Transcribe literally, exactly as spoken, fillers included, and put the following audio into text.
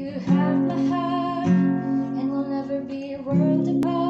You have my heart, and we'll never be a world apart.